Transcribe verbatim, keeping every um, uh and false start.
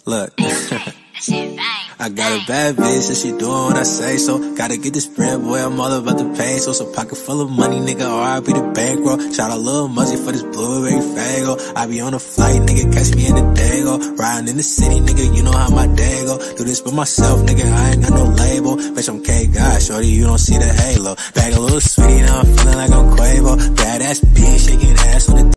Look, I got a bad bitch and she doing what I say, so gotta get this bread, boy, I'm all about the pay. So, so pocket full of money, nigga, or I be the bankroll. Shout out Lil Muzzy for this blueberry fago. I be on a flight, nigga, catch me in the Dago. Riding in the city, nigga, you know how my day go. Do this by myself, nigga, I ain't got no label. Bitch, I'm K-God, shorty, you don't see the halo. Bag a little sweetie, now I'm feeling like I'm Quavo. Badass bitch, shaking ass on the